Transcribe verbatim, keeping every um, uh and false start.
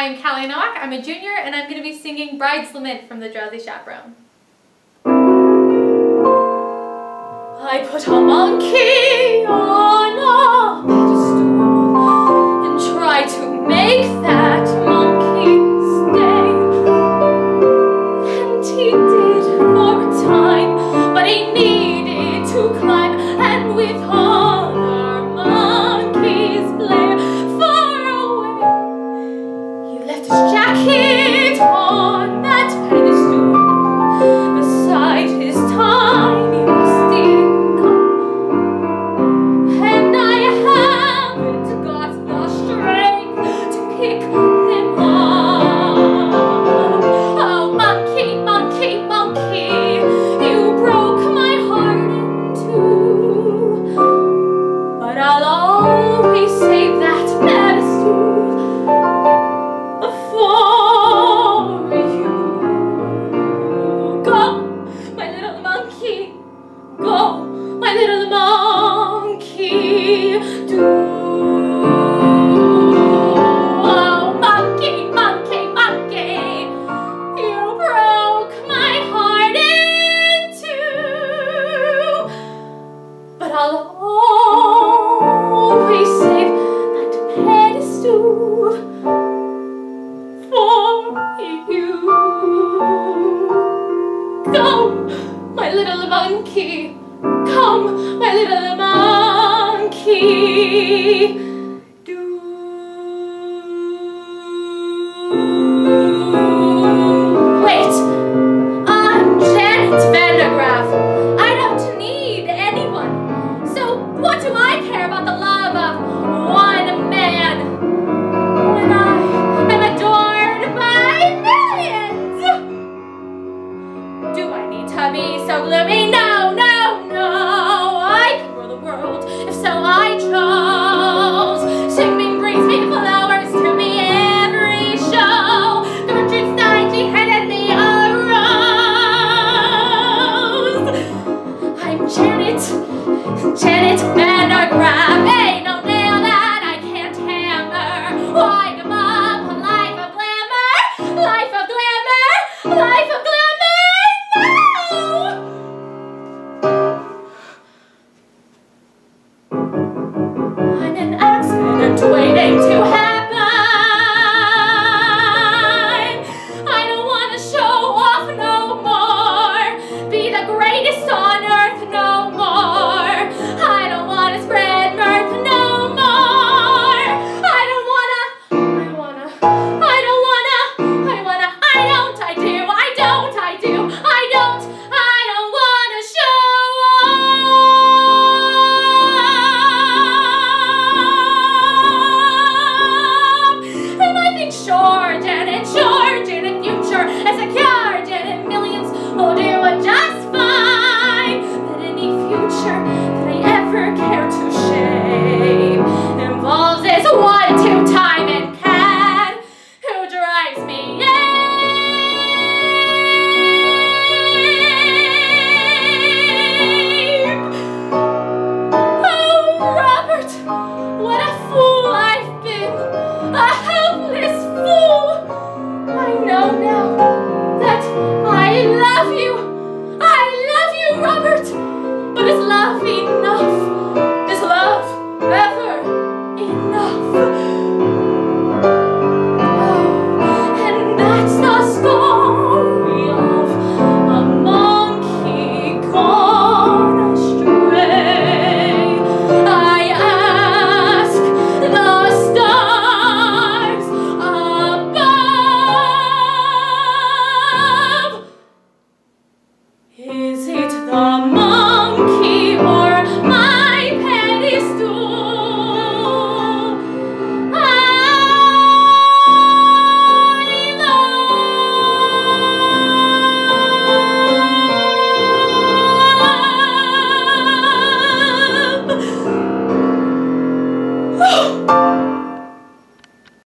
I'm Cali Noack, I'm a junior, and I'm going to be singing Bride's Lament from the Drowsy Chaperone. I put a monkey on a pedestal and try to make that monkey stay. And he did for a time, but he needed to climb, and with other monkeys play far away. He left his jacket on that pedestal beside his tiny rusty gun, and I haven't got the strength to pick them up. Oh, monkey, monkey, monkey, you broke my heart in two, but I'll always save that pedestal for you. Go, my little monkey, go, my little monkey, do. Oh, monkey, monkey, monkey, you broke my heart in two, but I'll always save that pedestal for you. Come, my little monkey, come, my little monkey, do. Wait, I'm Janet Vandergraaf. I don't need anyone. So what do I care about the love of one man when I am adored by millions? Do I need to be so gloomy? No, no, no. I can rule the world if so I chose. Shipping brings me flowers to me every show. Gertrude Stein, she handed me a rose. I'm Janet, Janet Vandergraaf. Ain't no nail that I can't hammer. Why give up a life of glamour? Life of glamour, life of glamour, no! I'm an accident waiting to happen. I don't want to show off no more, be the greatest on earth no more. I don't want to spread mirth no more. I don't wanna, I wanna, I don't wanna, I wanna, I don't, I do, I don't, I do, I don't, I don't wanna show off. And I think sure, Janet, sure, Janet, future as a cat.